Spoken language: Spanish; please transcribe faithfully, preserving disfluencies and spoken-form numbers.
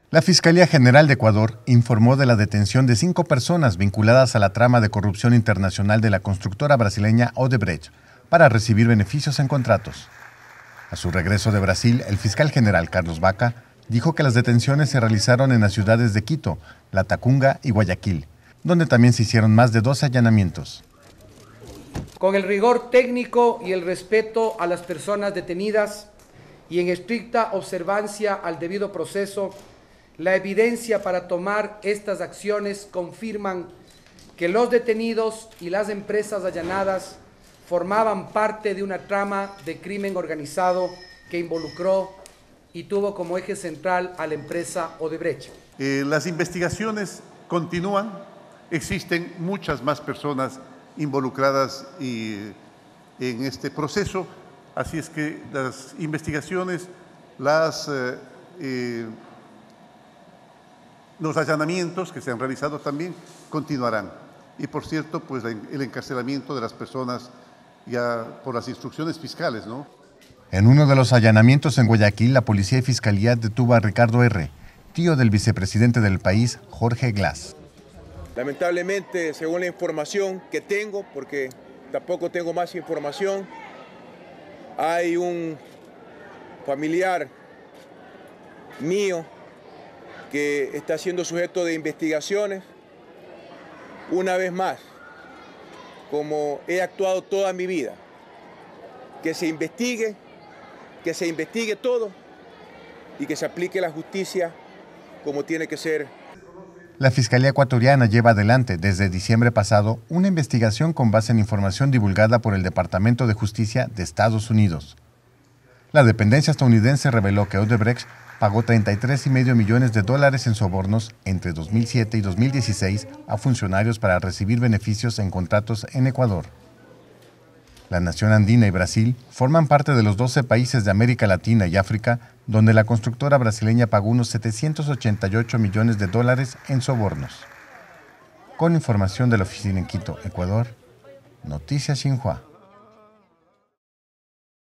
La Fiscalía General de Ecuador informó de la detención de cinco personas vinculadas a la trama de corrupción internacional de la constructora brasileña Odebrecht para recibir beneficios en contratos. A su regreso de Brasil, el fiscal general Carlos Baca dijo que las detenciones se realizaron en las ciudades de Quito, Latacunga y Guayaquil, donde también se hicieron más de doce allanamientos. Con el rigor técnico y el respeto a las personas detenidas y en estricta observancia al debido proceso, la evidencia para tomar estas acciones confirman que los detenidos y las empresas allanadas formaban parte de una trama de crimen organizado que involucró y tuvo como eje central a la empresa Odebrecht. Eh, las investigaciones continúan, existen muchas más personas involucradas y, en este proceso, así es que las investigaciones, las... Eh, eh, Los allanamientos que se han realizado también continuarán. Y por cierto, pues el encarcelamiento de las personas ya por las instrucciones fiscales, ¿no? En uno de los allanamientos en Guayaquil, la policía y fiscalía detuvo a Ricardo R., tío del vicepresidente del país, Jorge Glass. Lamentablemente, según la información que tengo, porque tampoco tengo más información, hay un familiar mío que está siendo sujeto de investigaciones. Una vez más, como he actuado toda mi vida, que se investigue, que se investigue todo y que se aplique la justicia como tiene que ser. La Fiscalía ecuatoriana lleva adelante desde diciembre pasado una investigación con base en información divulgada por el Departamento de Justicia de Estados Unidos. La dependencia estadounidense reveló que Odebrecht pagó treinta y tres y medio millones de dólares en sobornos entre dos mil siete y dos mil dieciséis a funcionarios para recibir beneficios en contratos en Ecuador. La nación andina y Brasil forman parte de los doce países de América Latina y África donde la constructora brasileña pagó unos setecientos ochenta y ocho millones de dólares en sobornos. Con información de la oficina en Quito, Ecuador, Noticias Xinhua.